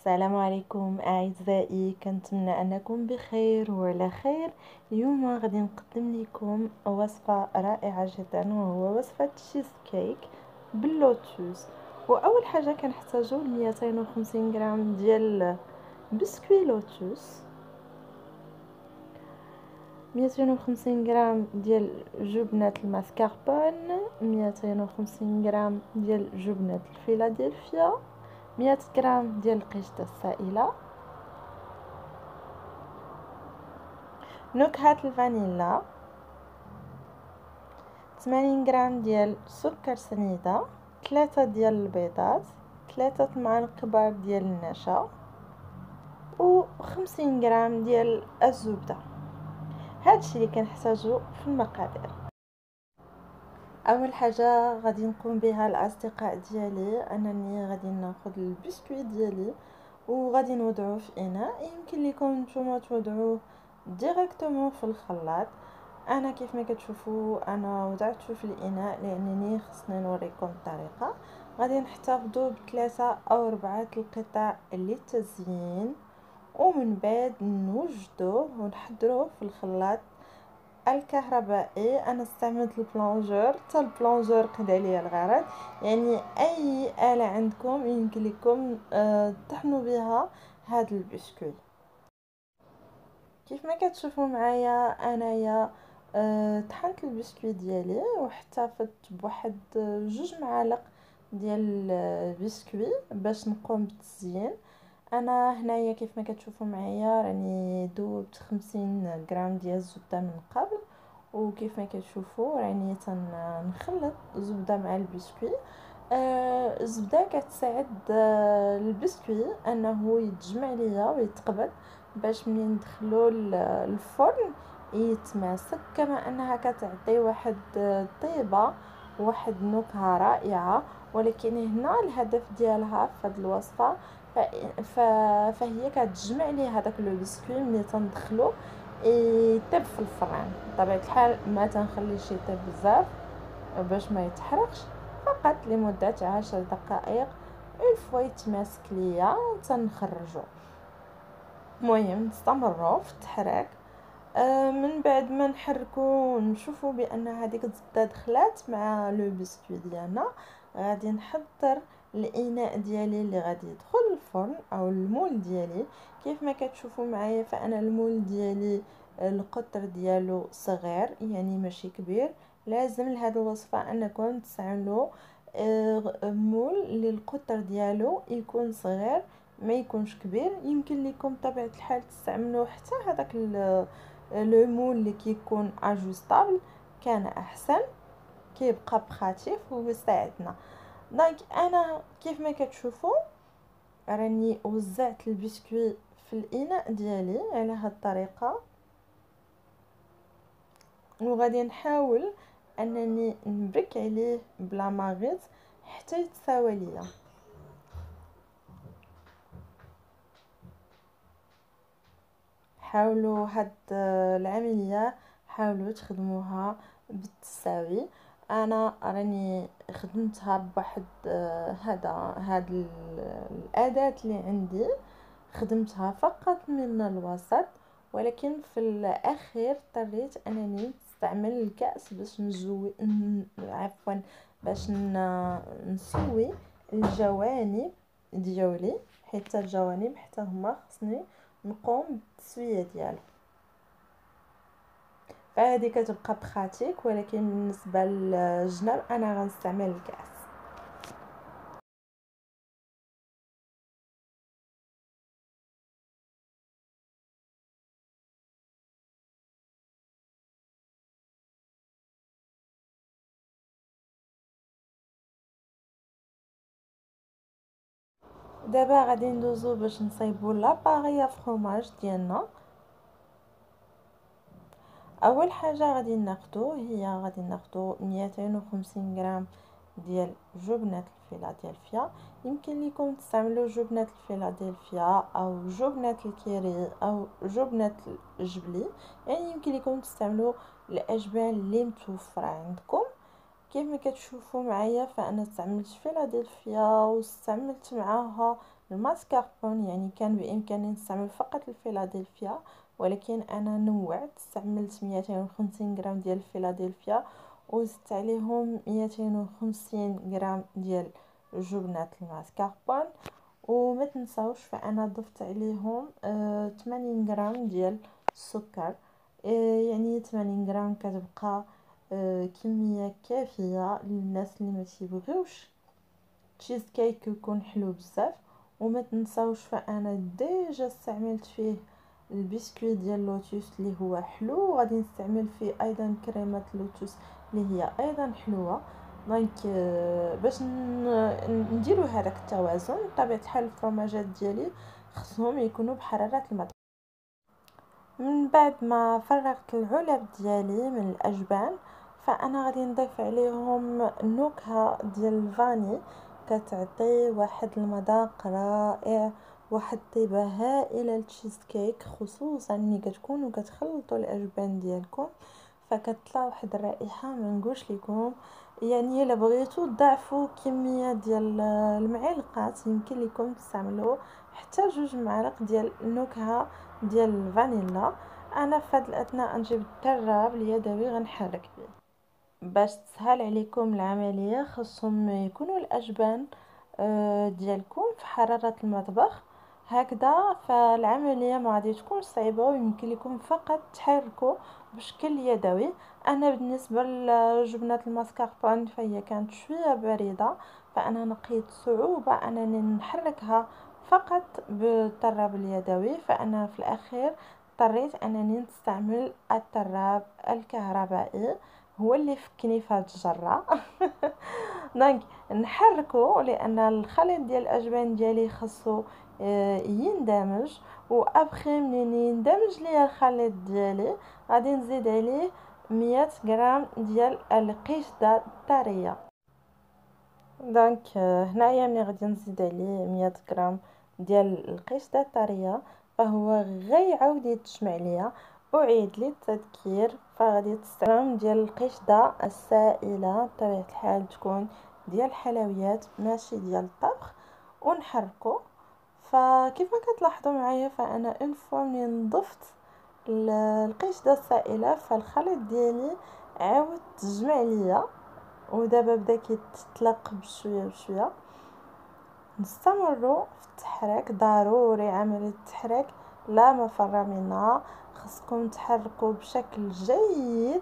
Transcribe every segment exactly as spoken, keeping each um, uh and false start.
السلام عليكم اعزائي، كنتمنى انكم بخير وعلى خير. اليوم غادي نقدم لكم وصفه رائعه جدا، وهو وصفه تشيز كيك باللوتوس. واول حاجه كنحتاجو مئتين وخمسين غرام ديال بسكوي لوتوس، مئتين وخمسين غرام ديال جبنه الماسكربون، مئتين وخمسين غرام ديال جبنه الفيلادلفيا، مئة غرام ديال القشطه السائله، نكهة الفانيلا، ثمانين غرام ديال سكر سنيدة، ثلاثة ديال البيضات، ثلاثة معالق كبار ديال النشا، و خمسين غرام ديال الزبدة. هادشي اللي كنحتاجو في المقادير. اول حاجه غادي نقوم بها الاصدقاء ديالي انني غادي ناخذ البسكويت ديالي وغادي نوضعوه في اناء. يمكن لكم نتوما توضعوه ديريكتومون في الخلاط. انا كيف ما كتشوفوا انا وضعته في الاناء لانني خصني نوريكم الطريقه. غادي نحتفظوا بثلاثه او اربعه القطع للتزيين، ومن بعد نوجدوه ونحضروه في الخلاط الكهربائي. انا استعملت البلونجور، حتى البلونجور قضى لي الغرض. يعني اي آلة عندكم يمكن لكم أه تطحنوا بها هذا البسكويت. كيف ما كتشوفوا معايا انايا أه طحنت البسكويت ديالي واحتفظت بواحد جوج معالق ديال البسكويت باش نقوم بالتزيين. انا هنايا كيف ما كتشوفوا معايا راني دوبت خمسين غرام ديال الزبده من قبل، وكيف ما كتشوفوا راني تنخلط الزبده مع البسكويت. آه الزبده كتساعد آه البسكويت انه يتجمع ليا ويتقبل باش ملي ندخلو الفرن يتماسك، كما انها كتعطي واحد الطيبه واحد النكهه رائعه. ولكن هنا الهدف ديالها في هذه الوصفه ف... فهي كتجمع لي هذاك لو بسكوي ملي تندخلو يطيب في الفران. بطبيعه الحال ما تنخليش يطيب بزاف باش ما يتحرقش، فقط لمده عشر دقائق. اون فوا يتماسك ليا تنخرجو. المهم نستمروا في التحريك. آه من بعد ما نحركو نشوفوا بان هذيك الزبده دخلات مع لو بسكوي ديالنا، غادي نحضر الاناء ديالي اللي غادي يدخل الفرن او المول ديالي. كيف ما كتشوفوا معايا فانا المول ديالي القطر ديالو صغير، يعني ماشي كبير. لازم لهذه الوصفه انكم تستعملوا مول اللي القطر ديالو يكون صغير ما يكونش كبير. يمكن لكم بطبيعه الحال تستعملوا حتى هذاك لو مول اللي كيكون اجوستابل، كان احسن، كيبقى بخاتيف ويساعدنا. دونك انا كيف ما كتشوفوا راني وزعت البسكوي في الاناء ديالي على هاد الطريقه، وغادي نحاول انني نبرك عليه بلا ماغيط حتى يتساوى ليا. حاولوا هاد العمليه حاولوا تخدموها بالتساوي. انا راني خدمتها بواحد هذا هاد الاداه اللي عندي، خدمتها فقط من الوسط، ولكن في الاخير اضطريت انني نستعمل الكاس باش نجوي عفوا باش نسوي الجوانب ديالي، حتى الجوانب حتى هما خصني نقوم بالتسويه ديالها. فهذه كتبقى بخاتيك، ولكن بالنسبه للجناب انا غنستعمل الكاس. دابا غادي ندوزو باش نصايبو لاباريا فروماج ديالنا. اول حاجه غادي ناخدو هي غادي ناخدو مئتين وخمسين غرام ديال جبنه الفيلادلفيا. يمكن لكم تستعملوا جبنه الفيلادلفيا او جبنه الكيري او جبنه الجبلي، يعني يمكن لكم تستعملوا الاجبان اللي متوفره عندكم. كيف ما كتشوفوا معايا فانا استعملت فيلادلفيا واستعملت معاها الماسكاربون، يعني كان بامكاني نستعمل فقط الفيلادلفيا، ولكن انا نوعت، استعملت مئتين وخمسين غرام ديال الفيلادلفيا وزدت عليهم مئتين وخمسين غرام ديال جبنة الماسكاربون. وما تنساوش فانا ضفت عليهم آه ثمانين غرام ديال السكر، آه يعني ثمانين غرام كتبقى آه كميه كافيه للناس اللي ما تيبغيوش تشيز كيك يكون حلو بزاف. وما تنساوش فانا ديجا استعملت فيه البسكويت ديال لوتوس اللي هو حلو، وغادي نستعمل فيه ايضا كريمه لوتوس اللي هي ايضا حلوه. دونك باش نديرو هذاك التوازن، بطبيعه الحال الفرماجات ديالي خصهم يكونوا بحراره المطبخ. من بعد ما فرغت العلب ديالي من الاجبان، فانا غادي نضيف عليهم النكهه ديال الفاني، كتعطي واحد المذاق رائع، واحد الطيبه هائله للتشيز كيك، خصوصا ملي كتكونوا كتخلطوا الاجبان ديالكم فكتطلع واحد الرائحه ما نقولش لكم. يعني الا بغيتوا تضاعفوا كميه ديال المعلقات يمكن لكم تستعملوا حتى جوج معالق ديال النكهه ديال الفانيلا. انا في هذه الاثناء نجيب التراب اليدوي غنحرك به باش تسهل عليكم العمليه. خصهم يكونوا الاجبان ديالكم في حراره المطبخ، هكذا فالعمليه ما غادي تكون صعيبه ويمكن لكم فقط تحركوا بشكل يدوي. انا بالنسبه لجبنه الماسكاربون فهي كانت شويه بارده، فانا لقيت صعوبه انني نحركها فقط بالطراب اليدوي، فانا في الاخير اضطريت انني نستعمل الطراب الكهربائي، هو اللي فكني في هاد الجره. دونك نحركو لان الخليط ديال الاجبان ديالي خاصو يندمج، وابخي منين يندمج ليا الخليط ديالي غادي نزيد عليه مية غرام ديال القشطه الطريه. دونك هنايا ملي غادي نزيد عليه مية غرام ديال القشطه الطريه فهو غيعاود يتجمع ليا. اعيد للتذكير، فغادي تستعمل ديال القشطه السائله بطبيعه الحال تكون ديال الحلويات ماشي ديال الطبخ، ونحركو. فكيف ما كتلاحظوا معايا فانا اون فوا ملي نضفت القشطه السائله فالخليط ديالي عاود تجمع ليا، ودابا بدا كيتطلق بشويه بشويه. نستمروا في التحريك، ضروري عمليه التحريك لا مفر منها، خصكم تحركوا بشكل جيد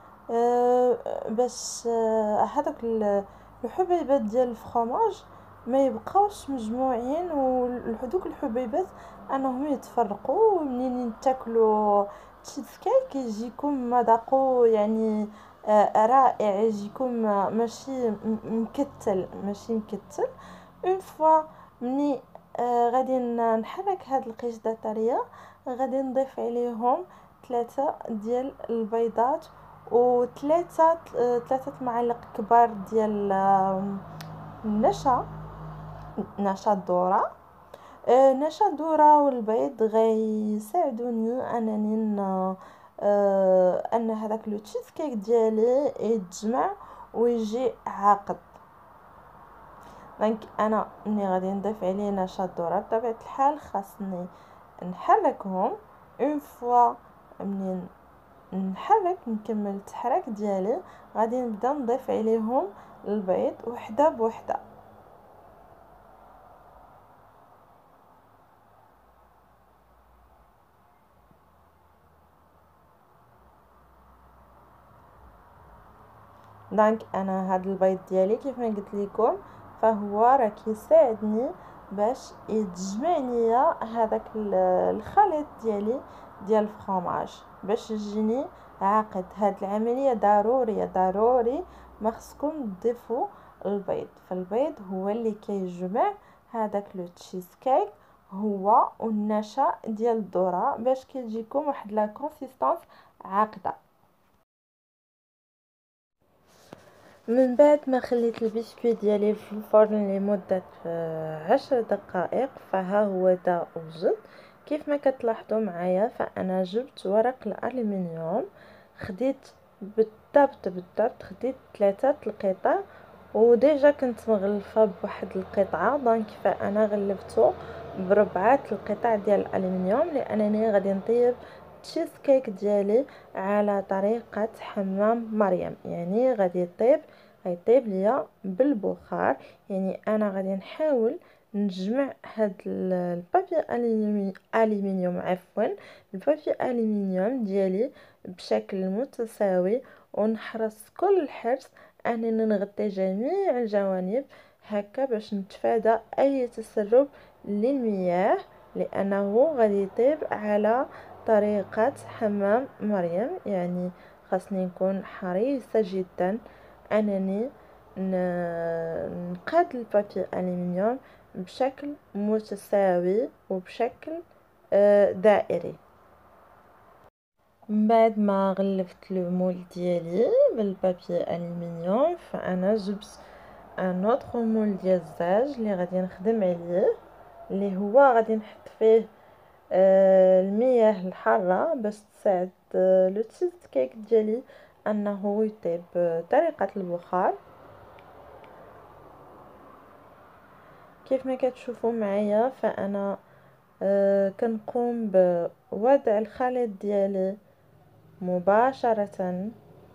أه باش أه هذوك الحبيبات ديال الفرomاج ما يبقاوش مجموعين، وهذوك الحبيبات انهم يتفرقوا منين تاكلوا تشيز كيك يجيكم مذاقو يعني آه رائع، يجيكم ماشي مكتل ماشي مكتل. اون فوا مني آه غادي نحرك هاد القشطه الطريه، غادي نضيف عليهم ثلاثه ديال البيضات وثلاثه ثلاثه معالق كبار ديال النشا نشا الذره. آه نشا الذره والبيض غيساعدوني انني آه ان هذاك لو تشيز كيك ديالي يتجمع ويجي عاقد. دونك انا ملي غادي نضيف عليه نشا الذره بطبيعه الحال خاصني نحركهم. اون فوا منين نحرك نكمل التحريك ديالي غادي نبدا نضيف عليهم البيض وحده بوحده. دونك انا هاد البيض ديالي كيف ما قلت لكم فهو راه كيساعدني باش يتجمع ليا هذاك الخليط ديالي ديال الفرomاج باش يجيني عاقد. هاد العمليه ضروريه ضروري ما خصكم تضيفوا البيض، فالبيض هو اللي كيجمع هذاك لو تشيز كيك هو والنشا ديال الذره باش كتجيكم واحد لا كونسيستانس عاقده. من بعد ما خليت البسكويت ديالي في الفرن لمده عشر دقائق فها هو دا وجد. كيف ما كتلاحظوا معايا فانا جبت ورق الالومنيوم، خديت بالضبط بالضبط خديت ثلاثه القطع وديجا كنت مغلفه بواحد القطعه، دونك فانا غلفته بربعه القطع ديال الالومنيوم لانني غادي نطيب تشيز كيك ديالي على طريقه حمام مريم. يعني غادي يطيب غيطيب ليا بالبخار. يعني انا غادي نحاول نجمع هاد البابي الومنيوم الومنيوم عفوا البابي الومنيوم ديالي بشكل متساوي، ونحرص كل الحرص انني نغطي جميع الجوانب هكا باش نتفادى اي تسرب للمياه، لانه غادي يطيب على طريقة حمام مريم. يعني خاصني نكون حريصة جدا انني نقاد البابي الومنيوم بشكل متساوي وبشكل آه، دائري. من بعد ما غلفت المول ديالي بالبابي الومنيوم، فانا جبت ان اوتر مول ديال الزاج اللي غادي نخدم عليه، اللي هو غادي نحط فيه آه المياه الحاره باش تساعد آه لو تشيز كيك ديالي انه يطيب بطريقه البخار. كيف ما كتشوفوا معايا فانا آه كنقوم بوضع الخليط ديالي مباشره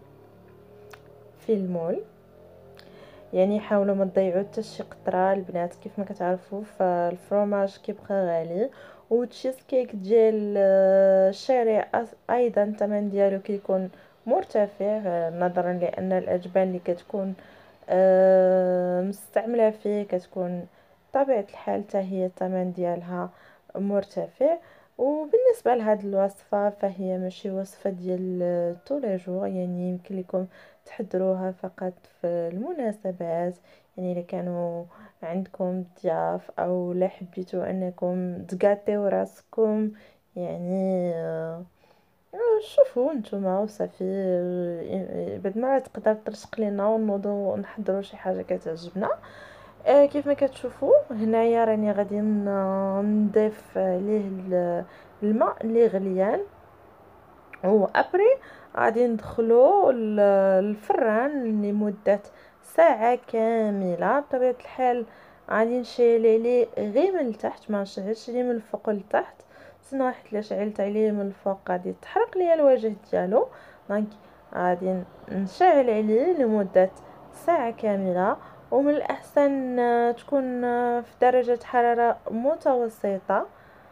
في المول. يعني حاولوا ما تضيعوا حتى شي قطره البنات، كيف ما كتعرفوا فالفرomاج كيبقى غالي، وتشيز كيك ديال الشارع ايضا الثمن ديالو كيكون مرتفع نظرا لان الاجبان اللي كتكون آه، مستعمله فيه كتكون طبيعه الحال حتى هي الثمن ديالها مرتفع. وبالنسبه لهاد الوصفه فهي ماشي وصفه ديال طول جوع، يعني يمكن لكم تحضروها فقط في المناسبات. يعني اذا كانوا عندكم ضياف او لا حبيتوا انكم تقاطيو راسكم، يعني آه، شوفوا نتوما وصافي. آه، بعد ما تقدر ترشق لينا ونوضوا نحضروا شي حاجه كتعجبنا. آه كيف ما كتشوفوا هنايا راني غادي ن- نضيف عليه ال- الماء اللي غليان، و ابري غادي ندخلو ال- الفران لمدة ساعة كاملة. بطبيعة الحال غادي نشعل عليه غير من التحت، ما نشعلش عليه من الفوق لتحت، سنا حيت الا شعلت عليه من الفوق غادي تحرق ليا الوجه ديالو. دونك غادي نشعل عليه لمدة ساعة كاملة، ومن الاحسن آه، تكون آه، في درجة حرارة متوسطة.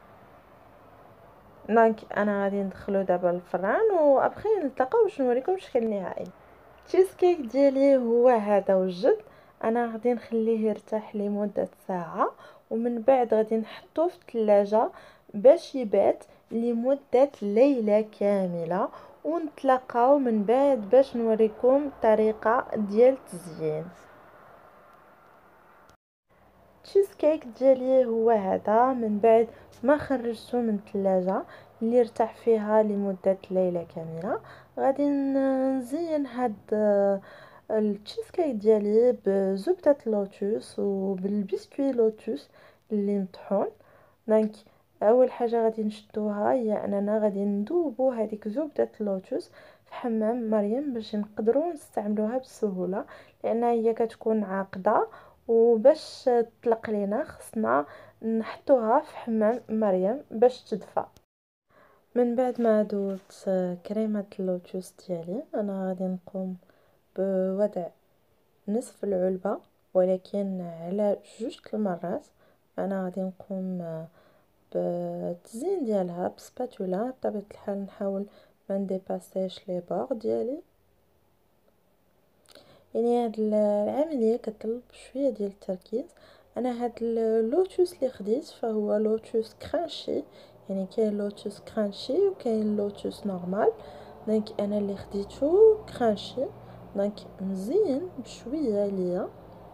دونك انا غادي ندخلو دابا الفران وابخي نلتقاو باش نوريكم الشكل النهائي. التشيز كيك ديالي هو هذا وجد. انا غادي نخليه يرتاح لمده ساعه، ومن بعد غادي نحطوه في الثلاجه باش يبات لمده ليله كامله، ونتلاقاو من بعد باش نوريكم الطريقه ديال التزيين. التشيز كيك ديالي هو هذا من بعد ما خرجته من الثلاجه اللي ارتاح فيها لمده ليله كامله. غادي نزين هاد التشيز كيك ديالي بزبده اللوتوس وبالبسكوي لوتوس اللي مطحون. دونك اول حاجه غادي نشدوها هي اننا غادي نذوبوا هذيك زبده اللوتوس في حمام مريم باش نقدروا نستعملوها بسهوله، لان هي كتكون عاقده، وباش تطلق لينا خصنا نحطوها في حمام مريم باش تدفى. من بعد ما دوبت كريمه اللوتوس ديالي انا غادي نقوم بوضع نصف العلبه ولكن على جوج المرات. انا غادي نقوم بالتزيين ديالها بسباتولا. بطبيعه الحال نحاول ما نديباسيش لي بور ديالي. يعني هاد العمليه كتطلب شويه ديال التركيز. انا هاد اللوتوس اللي خديت فهو لوتوس كرانشي، يعني كاين لوتوس كرانشي وكاين لوتوس نورمال. دونك انا اللي خديته كرانشي. دونك مزيان بشويه ليا،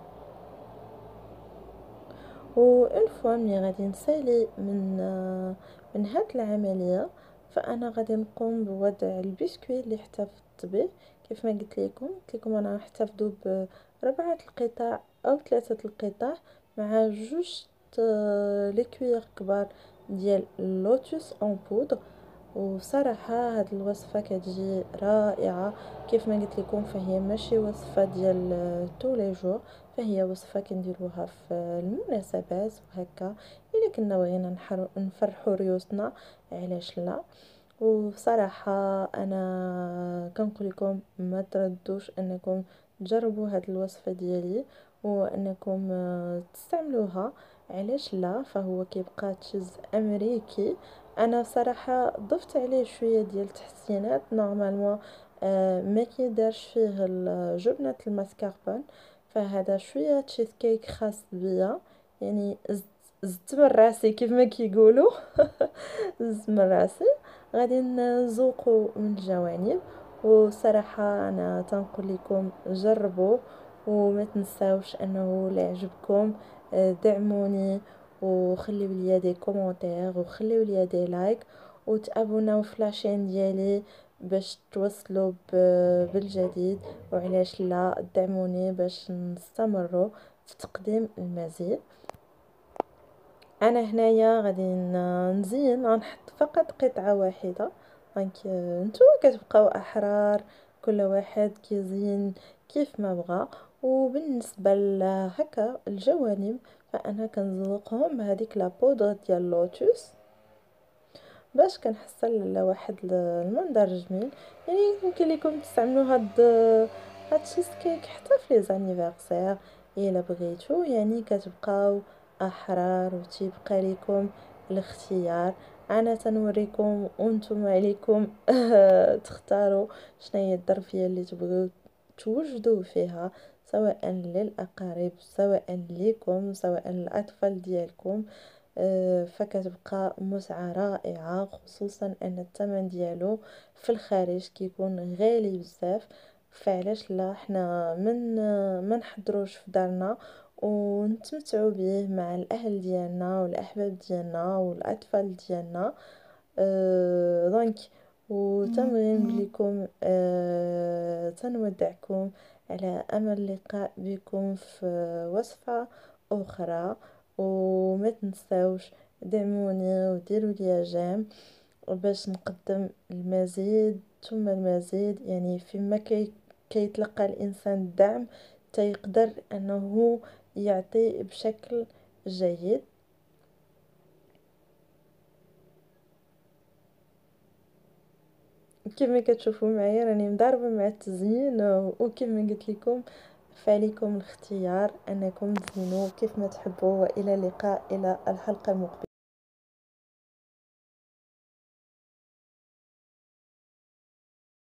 و اون فوا ملي غادي نسالي من من هاد العمليه فانا غادي نقوم بوضع البسكويت اللي احتفظت به. كيف ما قلت لكم قلت لكم انا احتفظ بربعه القطع او ثلاثه القطع مع جوج لي كوير كبار ديال اللوتوس اون بودر. وصراحه هاد الوصفه كتجي رائعه. كيف ما قلت لكم فهي ماشي وصفه ديال طول جور، فهي وصفه كنديروها في المناسبات وهكا الا كنا بغينا نفرحوا ريوسنا، علاش لا. وبصراحه انا كنقول لكم ما تردوش انكم تجربوا هاد الوصفه ديالي وانكم تستعملوها، علاش لا. فهو كيبقى تشيز امريكي. انا صراحه ضفت عليه شويه ديال التحسينات. نورمالمون آه ما كيدارش فيه جبنه الماسكاربون، فهذا شويه تشيز كيك خاص بيا، يعني زدت من راسي كيف ما كيقولوا. زدت من راسي. غادي نزوقو من الجوانب. وصراحه انا تنقول لكم جربوه وما تنساوش انه لا عجبكم دعموني وخليو ليا دي كومونتير وخليو ليا دي لايك وتابوناو في لاشين ديالي باش توصلوا بالجديد، وعلاش لا دعموني باش نستمروا في تقديم المزيد. انا هنايا غادي نزين، غنحط فقط قطعه واحده. دونك نتوما كتبقاو احرار، كل واحد كيزين كيف ما بغى. وبالنسبه لهكا الجوانب فانا كنزوقهم بهذيك لا بودره ديال اللوتوس باش كنحصل على واحد المنظر جميل. يعني يمكن لكم تستعملوا هاد هاد التشيز كيك حتى في لي زانيفرسير الا بغيتو، يعني كتبقاو احرار وتيبقى لكم الاختيار. انا تنوريكم وانتم عليكم تختاروا شنو هي الظرفيه اللي تبغيو توجدوا فيها، سواء للاقارب سواء لكم سواء للاطفال ديالكم. فكتبقى متعه رائعه، خصوصا ان الثمن ديالو في الخارج كيكون غالي بزاف. فعلاش لا حنا من ما نحضروش في دارنا ونتمتعوا به مع الاهل ديالنا والاحباب ديالنا والاطفال ديالنا. أه دونك وتنبغي نقول لكم أه تنودعكم على امل اللقاء بكم في وصفه اخرى. وما تنساوش دعموني وديروا لي جيم باش نقدم المزيد ثم المزيد. يعني فيما كي كيتلقى الانسان الدعم تيقدر انه يعطي بشكل جيد. كما كتشوفوا معايا راني مضاربه مع التزيين، وكما قلت لكم فعليكم الاختيار انكم تزينوا كيف ما تحبوا. والى اللقاء الى الحلقه المقبله.